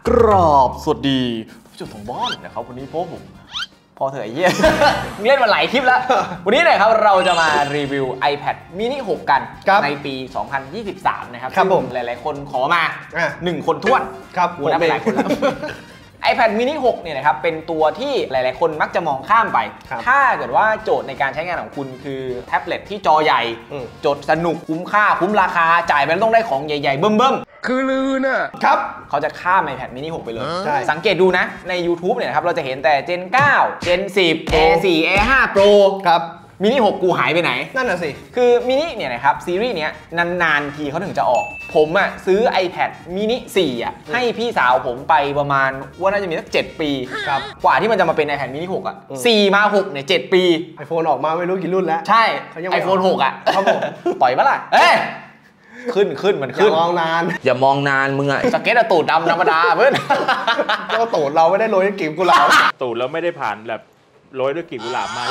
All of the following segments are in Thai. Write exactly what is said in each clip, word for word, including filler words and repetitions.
กราบสวัสดีผู้ชมทางบ้านนะครับวันนี้พบผมพอเถอะไอ้เหี้ยเล่นมาหลายคลิปแล้ววันนี้นะครับเราจะมารีวิว iPad mini หกกันในปีสองพันยี่สิบสามนะครับครับผมหลายๆคนขอมาหนึ่งคนท้วนครับกูนับไปหลายคนแล้ว iPad mini หกเนี่ยนะครับเป็นตัวที่หลายๆคนมักจะมองข้ามไปถ้าเกิดว่าโจทย์ในการใช้งานของคุณคือแท็บเล็ตที่จอใหญ่จดสนุกคุ้มค่าคุ้มราคาจ่ายไปต้องได้ของใหญ่ๆเบิ่มๆคือลือน่ะครับเขาจะข้าม iPad mini หกไปเลยสังเกตดูนะใน YouTube เนี่ยครับเราจะเห็นแต่ เจน เก้า เจน สิบ เอ โฟร์ เอ ไฟว์ Pro ครับมินิหกกูหายไปไหนนั่นน่ะสิคือมินิเนี่ยนะครับซีรีส์เนี้ยนานๆทีเขาถึงจะออกผมอ่ะซื้อ iPad mini สี่อ่ะให้พี่สาวผมไปประมาณว่าน่าจะมีสักเจ็ดปีครับกว่าที่มันจะมาเป็น iPad mini หกอ่ะสี่มาหกเนี่ยเจ็ดปี iPhone ออกมาไม่รู้กี่รุ่นแล้วใช่ iPhone หกอ่ะครับผมปล่อยปะล่ะเอ้ยขึ้นขึ้นมันขึ้นอย่ามองนานอย่ามองนานมึงอะสเก็ตอะตูดดำธรรมดาเพื่อนก็ตูดเราไม่ได้โรยด้วยกลีบกุหลาบตูดเราไม่ได้ผ่านแบบโรยด้วยกลีบกุหลาบมา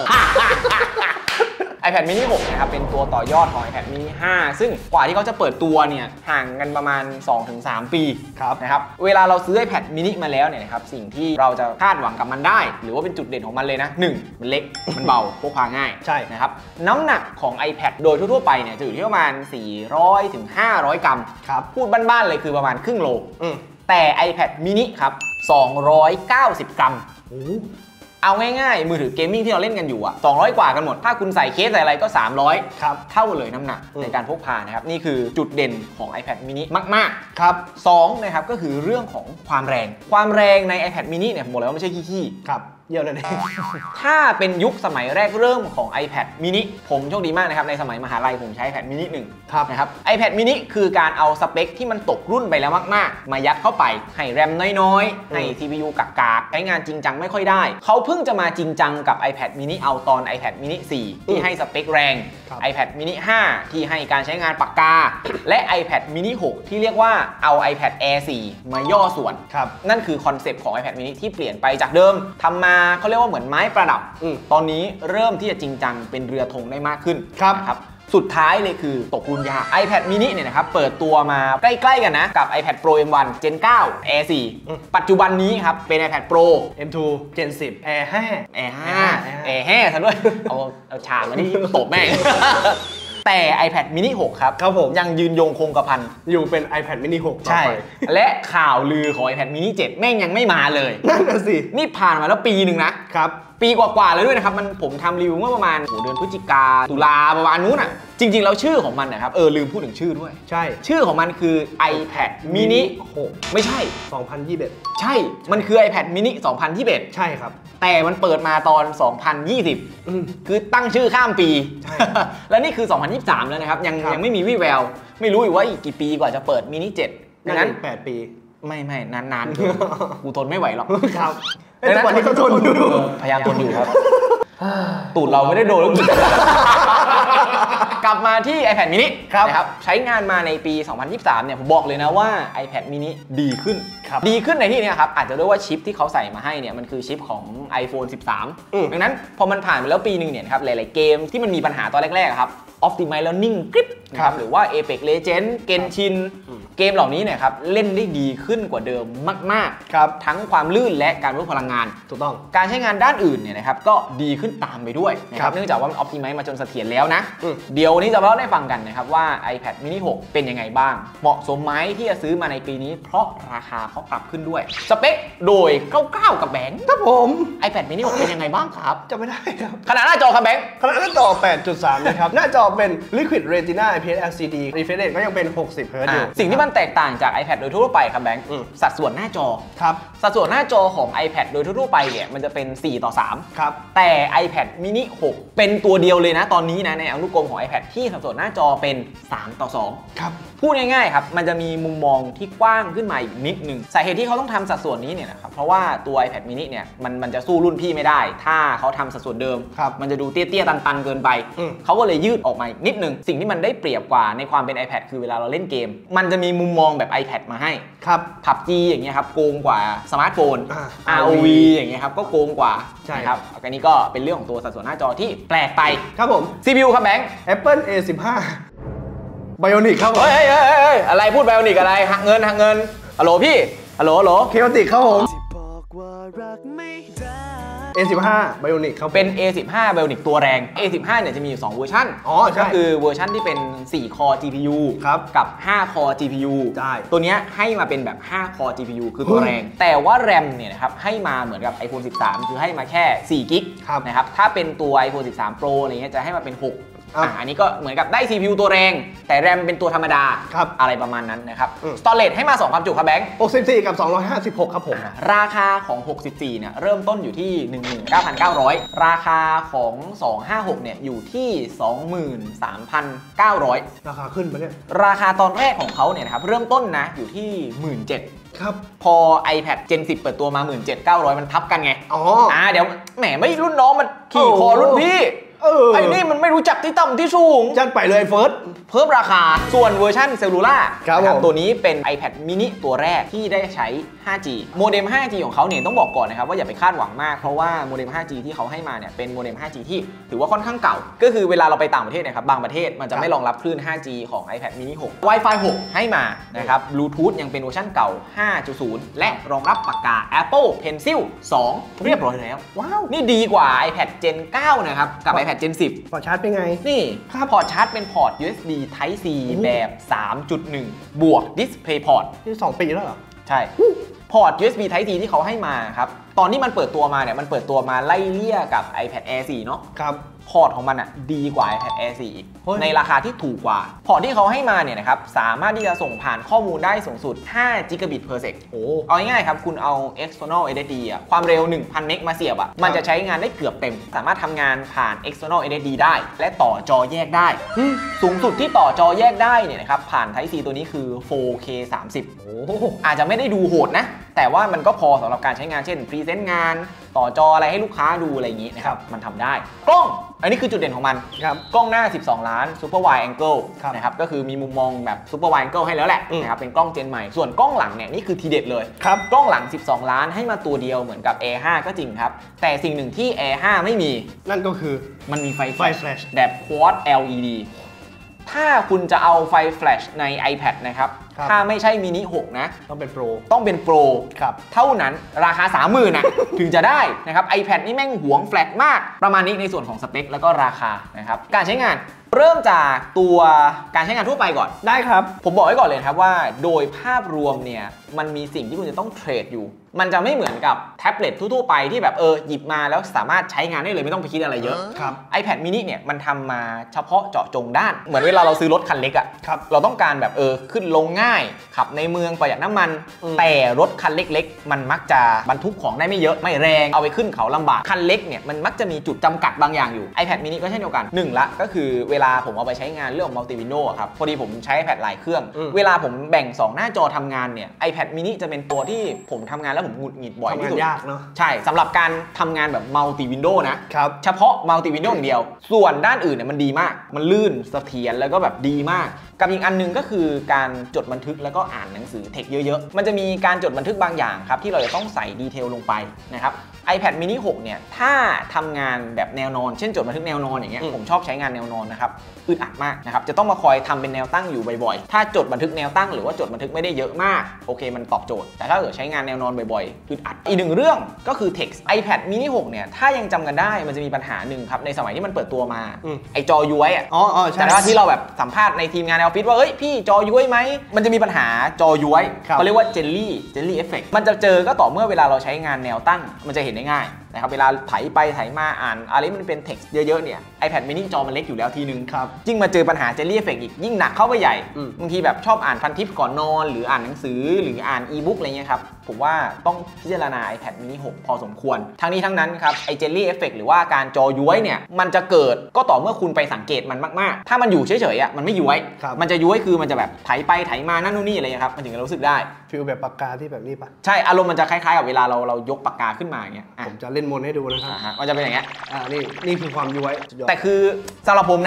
iPad mini หกนะครับเป็นตัวต่อยอดของ iPad mini ห้าซึ่งกว่าที่เขาจะเปิดตัวเนี่ยห่างกันประมาณ สองถึงสาม ปีนะครับเวลาเราซื้อ iPad mini มาแล้วเนี่ยนะครับสิ่งที่เราจะคาดหวังกับมันได้หรือว่าเป็นจุดเด่นของมันเลยนะหนึ่งมันเล็กมันเบาพกพาง่ายใช่นะครับน้ำหนักของ iPad โดยทั่วๆไปเนี่ยจะอยู่ที่ประมาณสี่ร้อยถึงห้าร้อยกรัมครับพูดบ้านๆเลยคือประมาณครึ่งโลแต่ iPad mini ครับสองร้อยเก้าสิบกรัมเอาง่ายๆมือถือเกมมิ่งที่เราเล่นกันอยู่อะสองร้อยกว่ากันหมดถ้าคุณใส่เคสใส่อะไรก็สามร้อยครับเท่าเลยน้ำหนักในการพกพานะครับนี่คือจุดเด่นของ iPad mini มากๆครับสองนะครับก็คือเรื่องของความแรงความแรงใน iPad mini เนี่ยผมบอกเลยว่าไม่ใช่ขี้ๆครับเยอะเลยถ้าเป็นยุคสมัยแรกเริ่มของ iPad mini ผมโชคดีมากนะครับในสมัยมหาลัยผมใช้ iPad mini หนึ่งนะครับ iPad mini คือการเอาสเปคที่มันตกรุ่นไปแล้วมากๆมายัดเข้าไปให้แรมน้อยๆให้ ซี พี ยู กากๆใช้งานจริงจังไม่ค่อยได้เขาเพิ่งจะมาจริงจังกับ iPad mini เอาตอน iPad mini สี่ที่ให้สเปคแรง iPad mini ห้าที่ให้การใช้งานปากกาและ iPad mini หกที่เรียกว่าเอา iPad Air สี่มาย่อส่วนนั่นคือคอนเซปต์ของ iPad mini ที่เปลี่ยนไปจากเดิมทำมาเขาเรียกว่าเหมือนไม้ประดับตอนนี้เริ่มที่จะจริงจังเป็นเรือธงได้มากขึ้นครับสุดท้ายเลยคือตกรุ่นยาก iPad mini เนี่ยนะครับเปิดตัวมาใกล้ๆกันนะกับ iPad Pro เอ็ม วัน เจน เก้า Air สี่ปัจจุบันนี้ครับเป็น iPad Pro เอ็ม ทู เจน สิบ Air ห้า Air ห้า Air ห้าซะด้วยเอาเอาฉากมาที่ตบแม่งแต่ iPad mini หกครับครับผมยังยืนยงคงกระพันอยู่เป็น iPad mini หกใช่และข่าวลือของ iPad mini เจ็ดแม่งยังไม่มาเลยนั่นน่ะสินี่ผ่านมาแล้วปีหนึ่งนะครับปีกว่าๆเลยด้วยนะครับมันผมทำรีวิวเมื่อประมาณเดือนพฤศจิกาตุลาประมาณนู้นอ่ะจริงๆแล้วชื่อของมันนะครับเออลืมพูดถึงชื่อด้วยใช่ชื่อของมันคือ iPad mini หกไม่ใช่สองพันยี่สิบเอ็ดใช่มันคือ iPad mini สองพันยี่สิบเอ็ดใช่ครับแต่มันเปิดมาตอนสองพันยี่สิบคือตั้งชื่อข้ามปีแล้วนี่คือสองพันยี่สิบสามแล้วนะครับยังยังไม่มีวี่แววไม่รู้อยู่ว่าอีกกี่ปีกว่าจะเปิด mini เจ็ดดังนั้นแปดปีไม่ไม่นานๆกูทนไม่ไหวหรอกครับแต่วันนี้ก็ทนอยู่พยายามทนอยู่ครับตูดเราไม่ได้โดนแล้วกลับมาที่ iPad mini นะครับใช้งานมาในปีสองพันยี่สิบสามเนี่ยผมบอกเลยนะว่า iPad mini ดีขึ้นดีขึ้นในที่นี้ครับอาจจะด้วยว่าชิปที่เขาใส่มาให้เนี่ยมันคือชิปของ iPhone สิบสามดังนั้นพอมันผ่านไปแล้วปีหนึ่งเนี่ยครับหลายๆเกมที่มันมีปัญหาตอนแรกๆครับ Optimize แล้วนิ่งกริบนะครับหรือว่า Apex Legends Genshin เกมเหล่านี้เนี่ยครับเล่นได้ดีขึ้นกว่าเดิมมากๆครับทั้งความลื่นและการเวิร์คพลังงานถูกต้องการใช้งานด้านอื่นเนี่ยนะครับก็ดีขึ้นตามไปด้วยนะครับเนื่องจากว่ามัน Optimize มาจนเสถียรแล้วนะเดี๋ยวนี้จะเล่าให้ฟังกันนะครับว่า iPad mini หกเป็นยังไงบ้างเหมาะสมไหมที่จะซื้อมาในปีนี้เพราะราคาเขาปรับขึ้นด้วยสเปคโดยคร่าวๆกับแบงค์ครับผม iPad mini หกเป็นยังไงบ้างครับจะไม่ได้ครับขนาดหน้าจอครับแบงค์ขนาดหน้าจอ แปดจุดสาม นะครับหน้าจอเป็น Liquid Retina ไอ พี เอส แอล ซี ดี Refresh Rate ก็ยังเป็นหกสิบเฮิร์ตซ์อยู่สิ่งที่มันแตกต่างจาก iPad โดยทั่วไปครับแบงค์สัดส่วนหน้าจอครับสัดส่วนหน้าจอของ iPad โดยทั่วไปเนี่ยมันจะเป็นสี่ต่อสามครับแต่ iPad mini หกเป็นตัวเดียวเลยนะตอนนี้นะในอนุกรมของ iPad ที่สัดส่วนหน้าจอเป็นสามต่อสองครับพูดง่ายๆครับมันจะมีมุมมองที่กว้างขึ้นมาอีกนิดนึงสาเหตุที่เขาต้องทำสัดส่วนนี้เนี่ยนะครับเพราะว่าตัว iPad mini เนี่ยมันมันจะสู้รุ่นพี่ไม่ได้ถ้าเขาทำสัดส่วนเดิมมันจะดูเตี้ยๆตันๆเกินไปเขาก็เลยยืดออกมานิดนึงสิ่งที่มันได้เปรียบกว่าในความเป็น iPad คือเวลาเราเล่นเกมมันจะมีมุมมองแบบ iPad มาให้ครับ พับจี อย่างเงี้ยครับโกงกว่าสมาร์ทโฟน อาร์ โอ วี อย่างเงี้ยครับก็โกงกว่าใช่ครับอันนี้ก็เป็นเรื่องของตัวสัดส่วนหน้าจอที่แปลกไปครับผมซี พี ยู ครับแบงค์ Apple เอ สิบห้า Bionic ครับผมเฮ้ยๆๆอะไรพูด Bionic อะไรหักเงินหักเงินฮัลโหลพี่ฮัลโหลฮัลโหลเคโอติกครับผม เอ สิบห้า Bionic ครับเป็น เอ สิบห้า Bionic ตัวแรง เอ สิบห้า เนี่ยจะมีอยู่สองเวอร์ชันอ๋อใช่ก็คือเวอร์ชันที่เป็นสี่ Core จี พี ยูครับกับห้า Core จี พี ยูใช่ตัวเนี้ยให้มาเป็นแบบห้า Core จี พี ยู คือตัวแรง แต่ว่า RAM เนี่ยนะครับให้มาเหมือนกับ iPhone สิบสาม คือให้มาแค่สี่กิกะนะครับถ้าเป็นตัว iPhone สิบสาม Pro อะไรเงี้ยจะให้มาเป็นหกอ่ะอันนี้ก็เหมือนกับได้ ซี พี ยู ตัวแรงแต่ RAM เป็นตัวธรรมดาอะไรประมาณนั้นนะครับ Storage ให้มาสองความจุครับแบงค์หกสิบสี่กับสองร้อยห้าสิบหกครับผมราคาของหกสิบสี่เนี่ยเริ่มต้นอยู่ที่ หนึ่งหมื่นเก้าพันเก้าร้อย ราคาของสองห้าหกเนี่ยอยู่ที่ สองหมื่นสามพันเก้าร้อยราคาขึ้นไปเนี่ยราคาตอนแรกของเขาเนี่ยนะครับเริ่มต้นนะอยู่ที่ หนึ่งหมื่นเจ็ดพันครับพอ iPad Gen สิบเปิดตัวมา หนึ่งหมื่นเจ็ดพันเก้าร้อย มันทับกันไงอ๋ออ่าเดี๋ยวแหมไม่รุ่นน้องมันขี่คอรุ่นพี่เออไอ้นี่มันไม่รู้จักที่ต่ำที่สูงจัดไปเลยเฟิร์สเพิ่มราคาส่วนเวอร์ชันเซลลูล่าครับตัวนี้เป็น iPad mini ตัวแรกที่ได้ใช้ ห้าจี โมเด็ม ห้าจี ของเขาเนี่ยต้องบอกก่อนนะครับว่าอย่าไปคาดหวังมากเพราะว่าโมเด็ม ห้าจี ที่เขาให้มาเนี่ยเป็นโมเด็ม ห้าจี ที่ถือว่าค่อนข้างเก่าก็คือเวลาเราไปต่างประเทศนะครับบางประเทศมันจะไม่รองรับคลื่น ห้าจี ของ iPad mini หก Wi-Fi หกให้มานะครับบลูทูธยังเป็นเวอร์ชันเก่า ห้าจุดศูนย์ และรองรับปากกา Apple Pencil สองเรียบร้อยแล้วว้าวนี่ดีกว่า iPad Gen เก้านะครับกับ iPad Gen สิบพอร์ตชาร์จเป็นไงนี่พอร์ตชาร์จเป็นพอร์ต ยู เอส บี Type C แบบ สามจุดหนึ่ง บวก DisplayPort นี่สองปีแล้วเหรอใช่พอร์ต ยู เอส บี Type C ที่เขาให้มาครับตอนที่มันเปิดตัวมาเนี่ยมันเปิดตัวมาไล่เลี่ยกับ iPad Air สี่เนาะครับพอร์ตของมันอ่ะดีกว่า iPad Air สี่อีกในราคาที่ถูกกว่าพอร์ตที่เขาให้มาเนี่ยนะครับสามารถที่จะส่งผ่านข้อมูลได้สูงสุดห้า Gigabit per sec โอ้เอาง่ายๆครับคุณเอา external เอส เอส ดี อ่ะความเร็ว หนึ่งพัน เมกมาเสียบอ่ะมันจะใช้งานได้เกือบเต็มสามารถทำงานผ่าน external เอส เอส ดี ได้และต่อจอแยกได้สูงสุดที่ต่อจอแยกได้เนี่ยนะครับผ่าน Type C ตัวนี้คือ โฟร์เค สามสิบ โอ้อาจจะไม่ได้ดูโหดนะแต่ว่ามันก็พอสำหรับการใช้งานเช่นพรีเซนต์งานต่อจออะไรให้ลูกค้าดูอะไรอย่างนี้นะครับมันทำได้กล้องอันนี้คือจุดเด่นของมันกล้องหน้าสิบสองล้าน Super Wide Angle นะครับก็คือมีมุมมองแบบ Super Wide Angle ให้แล้วแหละนะครับเป็นกล้องเจนใหม่ส่วนกล้องหลังเนี่ยนี่คือทีเด็ดเลยกล้องหลังสิบสองล้านให้มาตัวเดียวเหมือนกับ Air ห้าก็จริงครับแต่สิ่งหนึ่งที่ Air ห้าไม่มีนั่นก็คือมันมีไฟแฟลชแบบ Quad แอล อี ดี ถ้าคุณจะเอาไฟแฟลชใน iPad นะครับถ้าไม่ใช่มินิหกนะต้องเป็นโปรต้องเป็นโปรครับเท่านั้นราคา สามหมื่น น่ะ ถึงจะได้นะครับ iPad นี่แม่งหวงแฟลชมากประมาณนี้ในส่วนของสเปคแล้วก็ราคานะครับการใช้งานเริ่มจากตัวการใช้งานทั่วไปก่อนได้ครับผมบอกไว้ก่อนเลยครับว่าโดยภาพรวมเนี่ยมันมีสิ่งที่คุณจะต้องเทรดอยู่มันจะไม่เหมือนกับแท็บเล็ตทั่วๆไปที่แบบเออหยิบมาแล้วสามารถใช้งานได้เลยไม่ต้องไปคิดอะไรเยอะครับ iPad mini เนี่ยมันทำมาเฉพาะเจาะจงด้านเหมือนเวลาเราซื้อรถคันเล็กอ่ะเราต้องการแบบเออขึ้นลงง่ายขับในเมืองประหยัดน้ำมันแต่รถคันเล็กๆมันมักจะบรรทุกของได้ไม่เยอะไม่แรงเอาไปขึ้นเขาลำบากคันเล็กเนี่ยมันมักจะมีจุดจำกัดบางอย่างอยู่ iPad mini ก็เช่นเดียวกันหนึ่งละก็คือเวลาผมเอาไปใช้งานเรื่องของ multi window ครับพอดีผมใช้ iPad หลายเครื่องเวลาผมแบ่งสองหน้าจอทำงานเนี่ย iPad mini จะเป็นตัวที่ผมทำงานแล้วผมหงุดหงิดบ่อยที่สุดยากเนาะใช่สำหรับการทำงานแบบ multi window นะครับเฉพาะ multi window อย่างเดียวส่วนด้านอื่นเนี่ยมันดีมากมันลื่นเสถียรแล้วก็แบบดีมากกับอีกอันนึงก็คือการจดบันทึกแล้วก็อ่านหนังสือเทคเยอะๆมันจะมีการจดบันทึกบางอย่างครับที่เราจะต้องใส่ดีเทลลงไปนะครับ iPad mini หกเนี่ยถ้าทำงานแบบแนวนอนเช่นจดบันทึกแนวนอนอย่างเงี้ยผมชอบใช้งานแนวนอนนะครับอึดอัดมากนะครับจะต้องมาคอยทำเป็นแนวตั้งอยู่บ่อยๆถ้าจดบันทึกแนวตั้งหรือว่าจดบันทึกไม่ได้เยอะมากโอเคมันตอบโจทย์แต่ถ้าเกิดใช้งานแนวนอนบ่อยๆอึดอัดอีกหนึ่งเรื่องก็คือ text iPad mini หกเนี่ยถ้ายังจำกันได้มันจะมีปัญหาหนึ่งครับในสมัยที่มันเปิดตัวมาไอจอย้วยอ่ะอ๋อใช่แต่ว่าที่เราแบบสัมภาษณ์ในทีมงานในออฟฟิศว่าเฮ้ยพี่จอย้วยไหมมันจะมีปัญหาจอย้วยเขาเรียกว่าเจลลี่เจลลี่เอฟเฟกต์มันจะเจอก็ต่อเมื่อเวลาเราใช้งานแนวตั้งมันจะเห็นได้ง่ายนะครับเวลาไถไปไถมาอ่านอะไรมันเป็น text เยอะๆเนี่ย iPad mini จอมันเล็กอยู่แล้วทีนึงยิ่งมาเจอปัญหา jelly effect อีกยิ่งหนักเข้าไปใหญ่บางทีแบบชอบอ่านพันทิปก่อนนอนหรืออ่านหนังสือหรืออ่านอีบุ๊กอะไรเงี้ยครับผมว่าต้องพิจารณา iPad mini หกพอสมควรทั้งนี้ทั้งนั้นครับไอ้ jelly effect หรือว่าการจอย้วยเนี่ยมันจะเกิดก็ต่อเมื่อคุณไปสังเกตมันมากๆถ้ามันอยู่เฉยๆอ่ะมันไม่ย้วยมันจะย้วยคือมันจะแบบไถไปไถมานั่นนู่นนี่อะไรเงี้ยครับมันถึงจะรู้สึกได้ฟีลแบบปากกาที่แบบนี้ปะใช่อารมณ์มันจะคล้ายๆกับเวลาเราเรายกปากกาขึ้นมาอย่างเงี้ยผมจะเล่นมนให้ดูนะครับมันจะเป็นอย่างเงี้ยอ่านี่นี่คือความย้วยแต่คือสำหรับผมนะ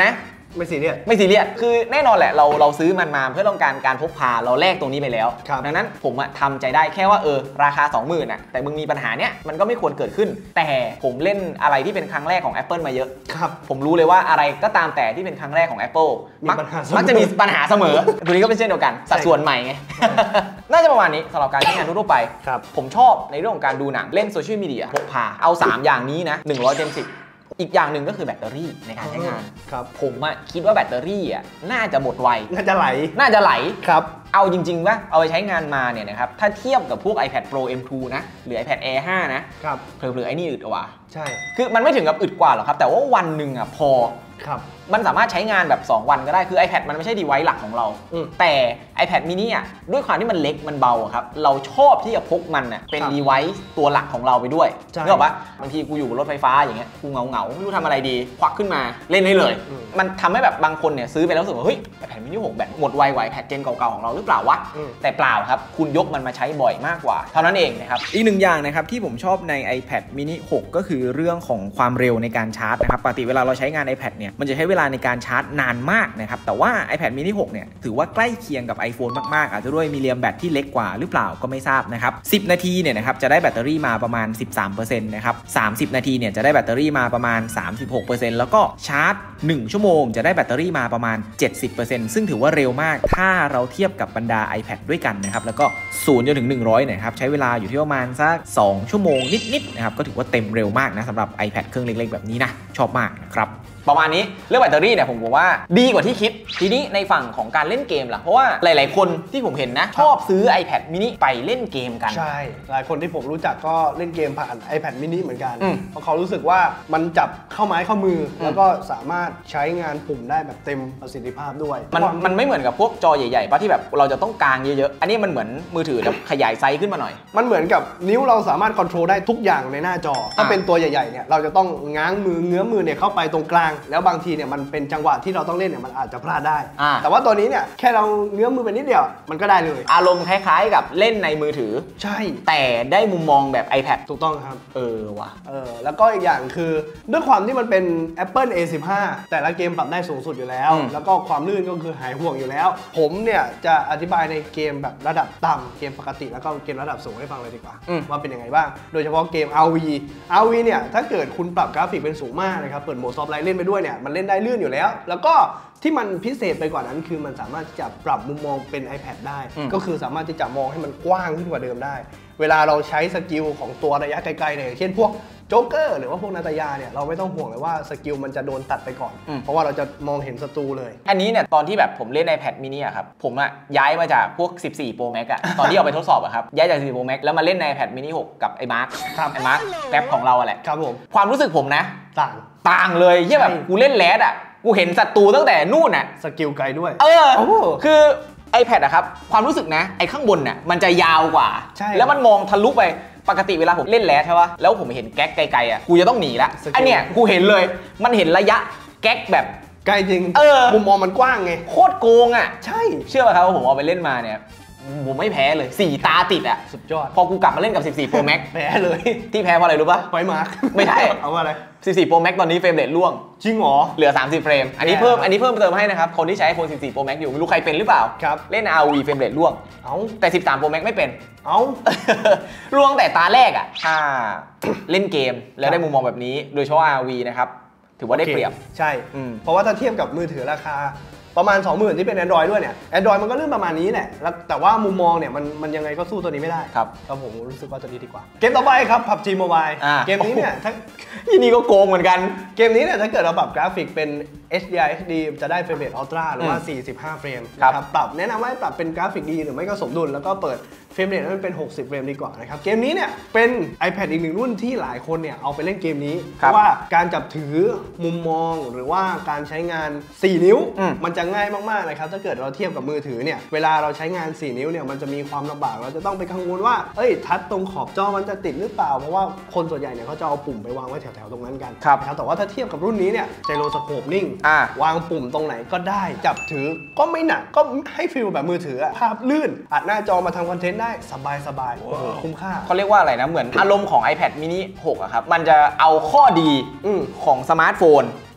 ไม่ซีเรียสไม่ซีเรียสคือแน่นอนแหละเราเราซื้อมันมาเพื่อต้องการการพกพาเราแลกตรงนี้ไปแล้วดังนั้นผมอะทำใจได้แค่ว่าเออราคา สองหมื่น อ่ะแต่มึงมีปัญหาเนี้ยมันก็ไม่ควรเกิดขึ้นแต่ผมเล่นอะไรที่เป็นครั้งแรกของ Apple มาเยอะครับผมรู้เลยว่าอะไรก็ตามแต่ที่เป็นครั้งแรกของ Apple มักมักจะมีปัญหาเสมอตัวนี้ก็เป็นเช่นเดียวกันสัดส่วนใหม่ไงน่าจะประมาณนี้สำหรับการใช้งานทั่วไปผมชอบในเรื่องของการดูหนังเล่นโซเชียลมีเดียพกพาเอาสามอย่างนี้นะหนึ่งร้อยเต็มสิบอีกอย่างหนึ่งก็คือแบตเตอรี่ในการใช้งานครับผมอะคิดว่าแบตเตอรี่อะน่าจะหมดไวน่าจะไหลน่าจะไหลครับเอาจริงๆว่าเอาไปใช้งานมาเนี่ยนะครับถ้าเทียบกับพวก iPad Pro เอ็ม ทู นะหรือ iPad Air ไฟว์ นะครับเผลอๆไอ้นี่อึดกว่าใช่คือมันไม่ถึงกับอึดกว่าหรอกครับแต่ว่าวันหนึ่งอะพอครับมันสามารถใช้งานแบบสองวันก็ได้คือ iPad มันไม่ใช่ดีไวซ์หลักของเราแต่ iPad mini อ่ะด้วยความที่มันเล็กมันเบาครับเราชอบที่จะพกมันอ่ะเป็นดีไวซ์ตัวหลักของเราไปด้วยนึกออกปะบางทีกูอยู่บนรถไฟฟ้าอย่างเงี้ยกูเหงาเหงาไม่รู้ทำอะไรดีควักขึ้นมาเล่นได้เลยมันทำให้แบบบางคนเนี่ยซื้อไปแล้วรู้สึกว่าเฮ้ย iPad mini หกแบตหมดไวไว iPad เจนเก่าๆของเราหรือเปล่าวะแต่เปล่าครับคุณยกมันมาใช้บ่อยมากกว่าเท่านั้นเองนะครับอีกหนึ่งอย่างนะครับที่ผมชอบใน iPad mini หกก็คือเรื่องของความเร็วในการชาร์จนะครับปกติเวลาเราใช้งาน iPad เนี่ยมันจะใช้เวลาในการชาร์จนานมากนะครับแต่ว่า iPad mini หกเนี่ยถือว่าใกล้เคียงกับ iPhone มากๆอาจจะด้วยมีเลียมแบตที่เล็กกว่าหรือเปล่าก็ไม่ทราบนะครับสิบนาทีเนี่ยนะครับจะได้แบตเตอรี่มาประมาณ สิบสามเปอร์เซ็นต์ นะครับสามสิบนาทีเนี่ยจะได้แบตเตอรี่มาประมาณ สามสิบหกเปอร์เซ็นต์ แล้วก็ชาร์จหนึ่งชั่วโมงจะได้แบตเตอรี่มาประมาณ เจ็ดสิบเปอร์เซ็นต์ ซึ่งถือว่าเร็วมากถ้าเราเทียบกับบรรดา iPad ด้วยกันนะครับแล้วก็ศูนย์จนถึงหนึ่งร้อยเนี่ยครับใช้เวลาอยู่ที่ประมาณสักสองชั่วโมงนิดๆนะครับก็ถือว่าเต็มเร็วมากนะสำหรับ iPad เครื่องเล็กๆแบบนี้นะชอบมากนะครับประมาณนี้เรื่องแบตเตอรี่เนี่ยผมบอกว่าดีกว่าที่คิดทีนี้ในฝั่งของการเล่นเกมล่ะเพราะว่าหลายๆคนที่ผมเห็นนะชอบซื้อ iPad mini ไปเล่นเกมกันใช่หลายคนที่ผมรู้จักก็เล่นเกมผ่าน iPad mini เหมือนกันเพราะเขารู้สึกว่ามันจับเข้าไม้เข้ามือแล้วก็สามารถใช้งานปุ่มได้แบบเต็มประสิทธิภาพด้วยมันมันไม่เหมือนกับพวกจอใหญ่ๆป่ะที่แบบเราจะต้องกางเยอะๆอันนี้มันเหมือนมือถือแล้วขยายไซส์ขึ้นมาหน่อยมันเหมือนกับนิ้วเราสามารถควบคุมได้ทุกอย่างในหน้าจอถ้าเป็นตัวใหญ่ๆเนี่ยเราจะต้องง้างมือเงื้อมือเนี่ยเข้าไปตรงกลางแล้วบางทีเนี่ยมันเป็นจังหวะที่เราต้องเล่นเนี่ยมันอาจจะพลาดได้แต่ว่าตัวนี้เนี่ยแค่เราเงื้อมือไปนิดเดียวมันก็ได้เลยอารมณ์คล้ายๆกับเล่นในมือถือใช่แต่ได้มุมมองแบบ iPad ถูกต้องครับเออว่ะเออแล้วก็อีกอย่างคือด้วยความที่มันเป็น Apple เอ สิบห้า แต่ละเกมปรับได้สูงสุดอยู่แล้วแล้วก็ความลื่นก็คือหายห่วงอยู่แล้วผมเนี่ยจะอธิบายในเกมแบบระดับต่ำเกมปกติแล้วก็เกมระดับสูงให้ฟังเลยดีกว่าว่าเป็นยังไงบ้างโดยเฉพาะเกม อาร์ วี อาร์ วี เนี่ยถ้าเกิดคุณปรับกราฟิกเป็นสูงมากนะครับเปิดโหมดซอฟต์ไลท์เล่นไปด้วยเนี่ยมันเล่นได้ลื่นอยู่แล้วแล้วก็ที่มันพิเศษไปกว่านั้นคือมันสามารถจะปรับมุมมองเป็น iPad ได้ก็คือสามารถที่จะมองให้มันกว้างขึ้นกว่าเดิมได้เวลาเราใช้สกิลของตัวระยะไกลๆเนี่ยเช่นพวกโจ๊กเกอร์หรือว่าพวกนาตายาเนี่ยเราไม่ต้องห่วงเลยว่าสกิลมันจะโดนตัดไปก่อนเพราะว่าเราจะมองเห็นศัตรูเลยอันนี้เนี่ยตอนที่แบบผมเล่น iPad mini อะครับผมอะย้ายมาจากพวกสิบสี่ Pro Max อะตอนที่เอาไปทดสอบอะครับย้ายจากสิบสี่ Pro Max แล้วมาเล่นใน iPad mini หกกับไอ้มาร์คไอ้มาร์คแป๊บของเราอะแหละครับผมความรู้สึกผมนะต่างต่างเลยที่แบบกูเล่นแรดอะกูเห็นศัตรูตั้งแต่นู่นอะสกิลไกลด้วยเออคือ iPad อะครับความรู้สึกนะไอ้ข้างบนน่ะมันจะยาวกว่าแล้วมันมองทะลุไปปกติเวลาผมเล่นแรดใช่ป่ะแล้วผมเห็นแก๊กไกลๆอ่ะกูจะต้องหนีละอันเนี้ยกูเห็นเลยมันเห็นระยะแก๊กแบบไกลจริงเออมุมมองมันกว้างไงโคตรโกงอ่ะใช่เชื่อป่ะครับว่าผมเอาไปเล่นมาเนี่ยผมไม่แพ้เลยสี่ตาติดอ่ะสุดยอดพอกูกลับมาเล่นกับสิบสี่ Pro Max แพ้เลยที่แพ้เพราะอะไรรู้ป่ะไฟมาร์คไม่ใช่เอาว่าอะไรสิบสี่ Pro Max ตอนนี้เฟรมเรทร่วงจริงเหรอเหลือสามสิบเฟรมอันนี้เพิ่มอันนี้เพิ่มเติมให้นะครับคนที่ใช้ iPhone สิบสี่ Pro Max อยู่ไม่รู้ใครเป็นหรือเปล่าครับเล่น อาร์ วี เฟรมเรทร่วงเอ้าแต่สิบสาม Pro Max ไม่เป็นเอ้าร่วงแต่ตาแรกอ่ะถ้าเล่นเกมแล้วได้มุมมองแบบนี้โดยเฉพาะ อาร์ วี นะครับถือว่าได้เปรียบใช่เพราะว่าถ้าเทียบกับมือถือราคาประมาณ สองหมื่น ที่เป็น Android ด้วยเนี่ย Android มันก็เรื่องประมาณนี้แหละแล้วแต่ว่ามุมมองเนี่ยมันมันยังไงก็สู้ตัวนี้ไม่ได้ครับครับผมรู้สึกว่าตัวนี้ดีกว่าเกมต่อไปครับ พับจี Mobile เกมนี้เนี่ยถ้าที่นี่ก็โกงเหมือนกันเกมนี้เนี่ยถ้าเกิดเราปรับกราฟิกเป็น เอช ดี อาร์ เอช ดี จะได้เฟรมเรทอัลตร้าหรือว่าสี่สิบห้าเฟรมนะครับปรับแนะนำว่าปรับเป็นกราฟิกดีหรือไม่ก็สมดุลแล้วก็เปิดเฟรมเรทนั้นเป็นหกสิบเฟรมดีกว่านะครับเกมนี้เนี่ยเป็น iPad อีกหนึ่งรุ่นที่หลายคนเนี่ยเอาไปเล่นเกมนี้เพราะว่าการจับถือมุมมองหรือว่าการใช้งานสี่นิ้วมันจะง่ายมากๆนะครับถ้าเกิดเราเทียบกับมือถือเนี่ยเวลาเราใช้งานสี่นิ้วเนี่ยมันจะมีความลำบากเราจะต้องไปกังวลว่าเอ้ยทัชตรงขอบจอมันจะติดหรือเปล่าเพราะว่าคนส่วนใหญ่เนี่ยเขาจะเอาปุ่มไปวางไว้แถวๆตรงนั้นกันนะครับแต่ว่าถ้าเทียบกับรุ่นนี้เนี่ยไจโรสโคปนิ่งวางปุ่มตรงไหนก็ได้จับถือก็ไม่หนักก็ให้ฟีลแบบมือถือภาพลื่นอัดหน้าจอมาทำคอนเทนต์ได้สบายสบายคุ้มค่าเขาเรียกว่าอะไรนะเหมือนอารมณ์ของ iPad mini หกอะครับมันจะเอาข้อดีของสมาร์ทโฟน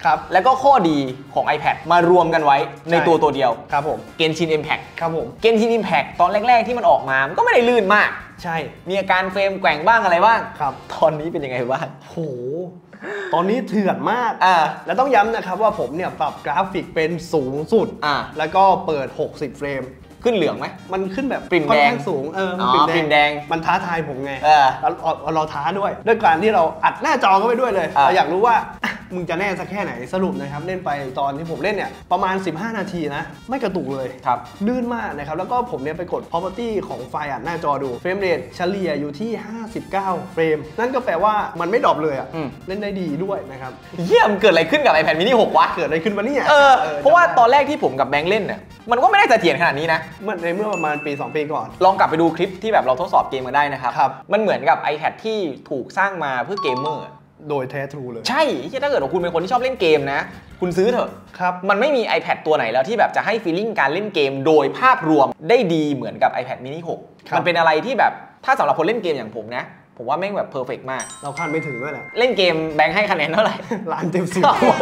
ครับแล้วก็ข้อดีของ iPad มารวมกันไว้ในตัวตัวเดียวครับผม Genshin Impact ครับผม Genshin Impact ตอนแรกๆที่มันออกมามันก็ไม่ได้ลื่นมากใช่มีอาการเฟรมแกว่งบ้างอะไรบ้างครับตอนนี้เป็นยังไงบ้างโหตอนนี้เถื่อนมากอ่าแล้วต้องย้ำนะครับว่าผมเนี่ยปรับกราฟิกเป็นสูงสุดอ่าแล้วก็เปิดหกสิบเฟรมขึ้นเหลืองไหมมันขึ้นแบบปริ่มแดงสูงเออมันปริ่มแดงมันท้าทายผมไงเออเราเราท้าด้วยด้วยการที่เราอัดหน้าจอเข้าไปด้วยเลยเราอยากรู้ว่ามึงจะแน่สักแค่ไหนสรุปนะครับเล่นไปตอนที่ผมเล่นเนี่ยประมาณสิบห้านาทีนะไม่กระตุกเลยครับลื่นมากนะครับแล้วก็ผมเนี่ยไปกด property ของไฟล์อัดหน้าจอดูเฟรมเรทเฉลี่ยอยู่ที่ห้าสิบเก้าเฟรมนั่นก็แปลว่ามันไม่ดรอปเลยอ่ะเล่นได้ดีด้วยนะครับเยี่ยมเกิดอะไรขึ้นกับ iPad mini หกวะเกิดอะไรขึ้นวะเนี่ยเออเพราะว่าตอนแรกที่ผมกับแบงค์เล่นเนี่ยมันก็ไม่ได้เสถียรขนาดนี้นะเมื่อในเมื่อประมาณปีสองปีก่อนลองกลับไปดูคลิปที่แบบเราทดสอบเกมกันได้นะครับครับมันเหมือนกับ iPad ที่ถูกสร้างมาเพื่อเกมเมอร์โดยแท้ทรูเลยใช่ที่ถ้าเกิดว่าคุณเป็นคนที่ชอบเล่นเกมนะคุณซื้อเถอะครับมันไม่มี iPad ตัวไหนแล้วที่แบบจะให้ฟีลลิ่งการเล่นเกมโดยภาพรวมได้ดีเหมือนกับ iPad mini หกมันเป็นอะไรที่แบบถ้าสำหรับคนเล่นเกมอย่างผมนะผมว่าแม่งแบบเพอร์เฟกต์มากเราคาดไม่ถึงด้วยแหละเล่นเกมแบงค์ให้คะแนนเท่าไหร่ล้านเต็มสิบ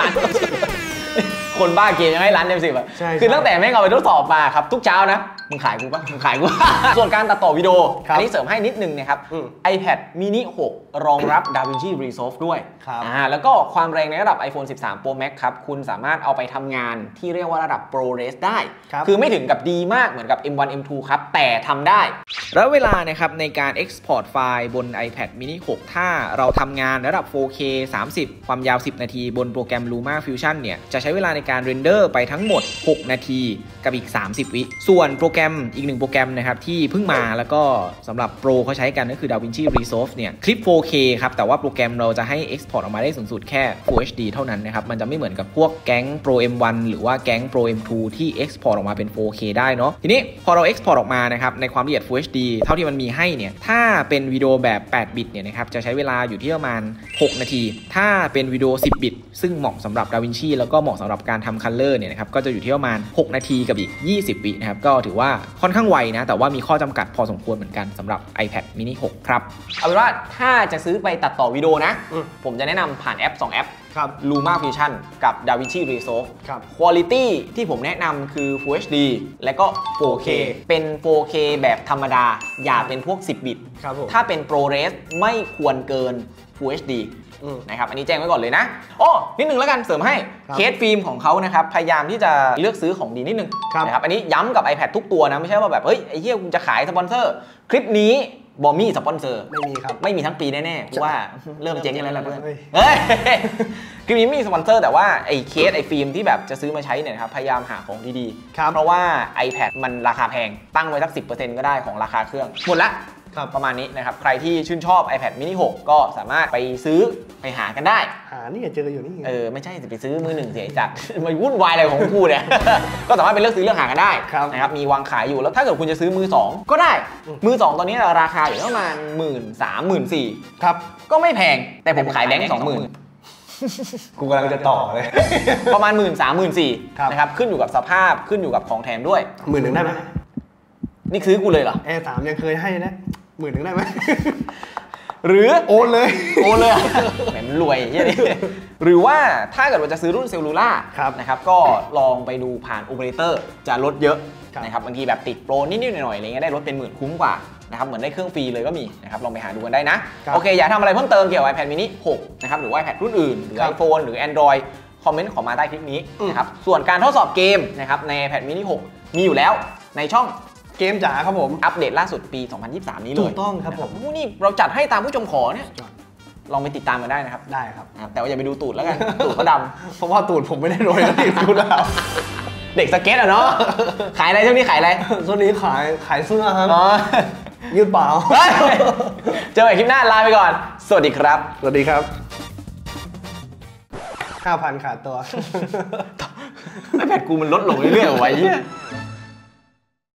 คนบ้าเกมยังให้ล้านเต็มสิบอ่ะคือตั้งแต่แม่งเอาไปทดสอบมาครับทุกเช้านะมึงขายกูป่ะมึงขายกู ส่วนการตัดต่อวิดีโออันนี้เสริมให้นิดนึงนะครับ iPad mini หกรองรับ DaVinci Resolve ด้วยอ่าแล้วก็ความแรงในระดับ iPhone สิบสาม Pro Max ครับคุณสามารถเอาไปทำงานที่เรียกว่าระดับ ProRes ได้ คือไม่ถึงกับดีมากเหมือนกับ เอ็ม วัน เอ็ม ทู ครับแต่ทำได้แล้วเวลานะครับในการ Export ไฟล์บน iPad mini หกถ้าเราทำงานระดับ โฟร์เค สามสิบ ความยาวสิบนาทีบนโปรแกรม Luma Fusion เนี่ยจะใช้เวลาในการเรนเดอร์ไปทั้งหมดหกนาทีกับอีกสามสิบวิส่วนโปรแกรมอีกหนึ่งโปรแกรมนะครับที่เพิ่งมาแล้วก็สำหรับโปรเขาใช้กันก็คือ DaVinci Resolve เนี่ยคลิป โฟร์เค ครับแต่ว่าโปรแกรมเราจะให้ Export ออกมาได้สูงสุดแค่ Full เอช ดี เท่านั้นนะครับมันจะไม่เหมือนกับพวกแก๊ง Pro เอ็ม วัน หรือว่าแก๊ง Pro เอ็ม ทู ที่ Export ออกมาเป็น โฟร์เค ได้เนาะทีนี้พอเรา Export ออกมานะครับในความละเอียด Full เอช ดี เท่าที่มันมีให้เนี่ยถ้าเป็นวิดีโอแบบแปดบิตเนี่ยนะครับจะใช้เวลาอยู่ที่ประมาณหกนาทีถ้าเป็นวิดีโอสิบบิตซึ่งเหมาะสำหรับ DaVinci แล้วก็เหมาะสำหรับการทำ Color เนี่ยนะครับก็จะอยู่ที่ประมาณหกนาทีกับอีกยี่สิบวินะครับก็ถือว่าค่อนข้างไวนะแต่ว่ามีข้อจำกัดพอสมควรเหมือนกันสำหรับ iPad mini หกครับเอาเป็นว่าถ้าจะซื้อไปตัดต่อวิดีโอนะผมจะแนะนำผ่านแอปสองแอปครับ Luma Fusion กับ DaVinci Resolve ครับ Quality ที่ผมแนะนำคือ Full เอช ดี และก็ โฟร์เค เป็น โฟร์เค แบบธรรมดาอย่าเป็นพวกสิบบิตถ้าเป็น ProRes ไม่ควรเกิน Full เอช ดี นะครับอันนี้แจ้งไว้ก่อนเลยนะโอ้นิดนึงแล้วกันเสริมให้เคสฟิล์มของเขานะครับพยายามที่จะเลือกซื้อของดีนิดนึงนะครับอันนี้ย้ำกับ iPad ทุกตัวนะไม่ใช่ว่าแบบเฮ้ยไอ้เหี้ยกูจะขายสปอนเซอร์คลิปนี้บอมี่สปอนเซอร์ไม่มีครับไม่มีทั้งปีแน่ๆเพราะว่าเริ่มเจ๊งกันแล้วล่ะเพื่อนเฮ้ยคลิปนี้มีสปอนเซอร์แต่ว่าไอ้เคสไอ้ฟิล์มที่แบบจะซื้อมาใช้เนี่ยครับพยายามหาของดีๆเพราะว่า iPad มันราคาแพงตั้งไว้สัก สิบเปอร์เซ็นต์ ก็ได้ของราคาเครื่องหมดละประมาณนี้นะครับใครที่ชื่นชอบ iPad mini หกก็สามารถไปซื้อไปหากันได้หานี่เจออยู่นี่เออไม่ใช่ไปซื้อมือหนึ่งเสียจัดมาวุ่นวายอะไรของกูเนี่ยก็สามารถไปเลือกซื้อเลือกหากันได้นะครับมีวางขายอยู่แล้วถ้าเกิดคุณจะซื้อมือสองก็ได้มือสองตอนนี้ราคาอยู่ประมาณหมื่นสามหมื่นสี่ครับก็ไม่แพงแต่ผมขายแบงค์สองหมื่นกูกำลังจะต่อเลยประมาณหมื่นสามหมื่นสี่นะครับขึ้นอยู่กับสภาพขึ้นอยู่กับของแถมด้วยหมื่นหนึ่งได้ไหมนี่ซื้อกูเลยเหรอแอร์สามยังเคยให้นะหมื่นหนึ่งได้ไหมหรือโอนเลยโอนเลยแหมมันรวยใช่ไหมหรือว่าถ้าเกิดว่าจะซื้อรุ่นเซลลูล่านะครับก็ลองไปดูผ่านโอเปอเรเตอร์จะลดเยอะนะครับบางทีแบบติดโปรนิดๆหน่อยๆอะไรเงี้ยได้ลดเป็นหมื่นคุ้มกว่านะครับเหมือนได้เครื่องฟรีเลยก็มีนะครับลองไปหาดูกันได้นะโอเคอยากทำอะไรเพิ่มเติมเกี่ยวกับ iPad mini หกนะครับหรือว่า iPad รุ่นอื่นหรือ iPhone หรือ Android คอมเมนต์ขอมาใต้คลิปนี้นะครับส่วนการทดสอบเกมนะครับใน iPad mini หกมีอยู่แล้วในช่องเกมจ๋าครับผมอัปเดตล่าสุดปีสองพันยี่สิบสามนี้เลยถูกต้องครับผมนี่เราจัดให้ตามผู้ชมขอเนี่ยลองไปติดตามกันได้นะครับได้ครับแต่ว่าอย่าไปดูตูดแล้วกันตูดก็ดำเพราะว่าตูดผมไม่ได้โรยแล้วติดตูดแล้วเด็กสเก็ตอะเนาะขายอะไรช่วงนี้ขายอะไรช่วงนี้ขายขายเสื้อครับยืดเปล่าเจอกันคลิปหน้าลาไปก่อนสวัสดีครับสวัสดีครับห้าพันขาดตัวไอแพดกูมันลดลงเรื่อยๆไว้